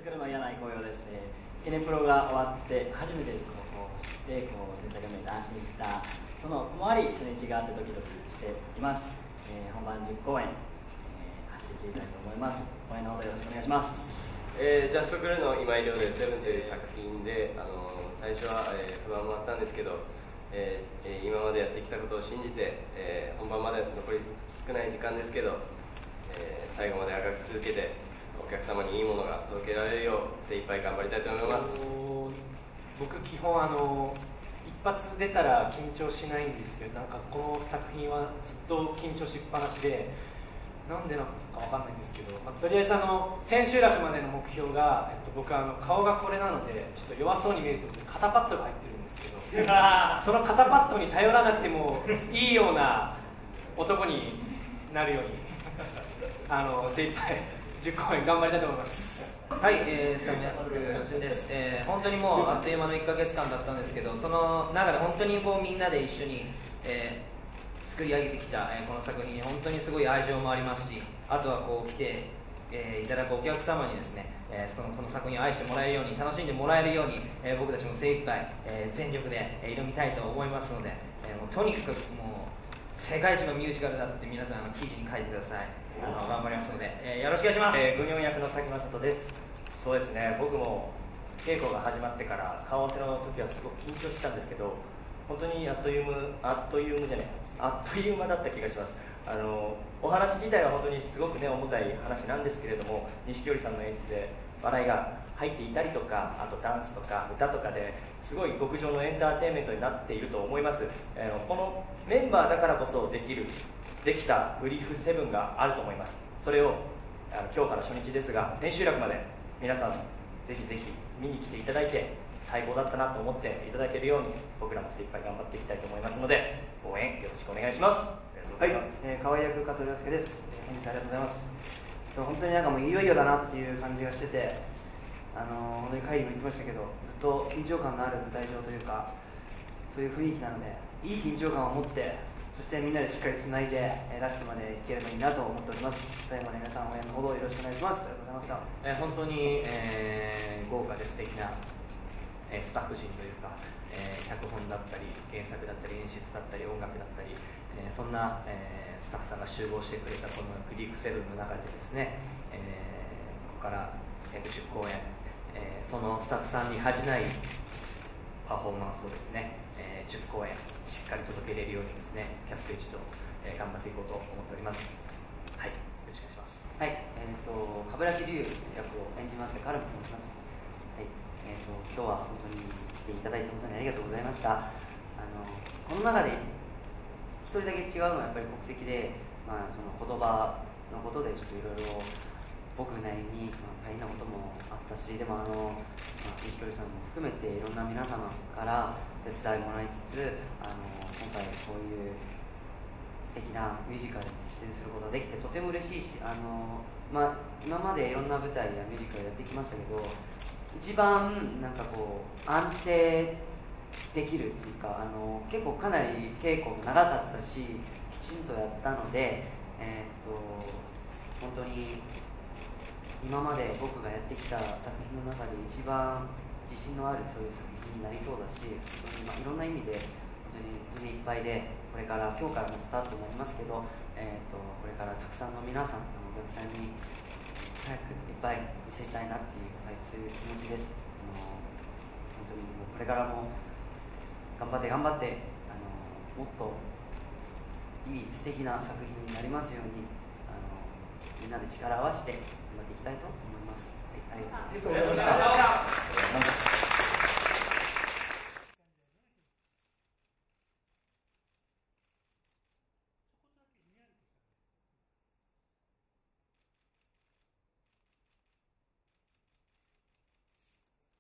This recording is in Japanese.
作るの嫌な紅葉です。エネプロが終わって初めてこうしてこう全体画面で安心したそのもあり初日があってドキドキしています。本番10公演、走っていきたいと思います。応援のほどよろしくお願いします。 ジャストクルーの今井亮です。セブンという作品で最初は、不安もあったんですけど、今までやってきたことを信じて、本番まで残り少ない時間ですけど、最後まであがき続けてお客様にいいものが届けられるよう精一杯頑張りたいと思います。 僕基本一発出たら緊張しないんですけど、なんかこの作品はずっと緊張しっぱなしで、なんでなのかわかんないんですけど、とりあえず千秋楽までの目標が、僕顔がこれなのでちょっと弱そうに見えると肩パッドが入ってるんですけどその肩パッドに頼らなくてもいいような男になるように精一杯10公演頑張りたいと思います。 はい、サムヤック俊です。本当にもうあっという間の1ヶ月間だったんですけど、その中で本当にこうみんなで一緒に、作り上げてきた、この作品に本当にすごい愛情もありますし、あとはこう来て、いただくお客様にですね、この作品を愛してもらえるように、楽しんでもらえるように、僕たちも精一杯、全力で、挑みたいと思いますので、もうとにかくもう世界一のミュージカルだって皆さん記事に書いてください。頑張りますので、よろしくお願いします。 グニョン役の佐木正人です。そうですね、僕も稽古が始まってから顔合わせの時はすごく緊張してたんですけど、本当にあっという間だった気がします。お話自体は本当にすごくね重たい話なんですけれども、錦織さんの演出で笑いが入っていたりとか、あとダンスとか歌とかですごい極上のエンターテインメントになっていると思います。このメンバーだからこそできたグリーフ7があると思います。それを今日から初日ですが千秋楽まで皆さんぜひぜひ見に来ていただいて、最高だったなと思っていただけるように僕らも精一杯頑張っていきたいと思いますので、応援よろしくお願いします。 はい、河合役加藤亮介です。本日ありがとうございます。本当になんかもういよいよだなっていう感じがしてて、本当に会議も言ってましたけど、ずっと緊張感のある舞台上というか、そういう雰囲気なので、いい緊張感を持って、そしてみんなでしっかりつないで、ラストまでいければいいなと思っております。最後まで皆さん応援のほどよろしくお願いします。ありがとうございました。 本当に、豪華で素敵な、スタッフ陣というか、脚本だったり原作だったり演出だったり音楽だったり、そんな、スタッフさんが集合してくれたこのグリーク7の中でですね、ここから約10公演、そのスタッフさんに恥じないパフォーマンスをですね、10公演しっかり届けれるようにですね、キャスト一同、頑張っていこうと思っております。はい、よろしくお願いします。 はい、冠城龍役を演じますカルムと申します。はい、今日は本当に来ていただいて本当にありがとうございました。この中で一人だけ違うのはやっぱり国籍で、その言葉のことでちょっといろいろ僕なりに、大変なこともあったし、でも錦織さんも含めていろんな皆様から手伝いもらいつつ、今回こういう素敵なミュージカルに出演することができてとても嬉しいし、今までいろんな舞台やミュージカルやってきましたけど、一番なんかこう安定できるっていうか、結構かなり稽古も長かったしきちんとやったので、本当に今まで僕がやってきた作品の中で一番自信のあるそういう作品になりそうだし、本当にいろんな意味で本当に胸いっぱいで、これから今日からのスタートになりますけど、これからたくさんの皆さんお客さんに早くいっぱい見せたいなっていう、そういう気持ちです。本当にもうこれからも頑張ってもっといい素敵な作品になりますように、みんなで力を合わせて頑張っていきたいと思います。はい、ありがとうございました。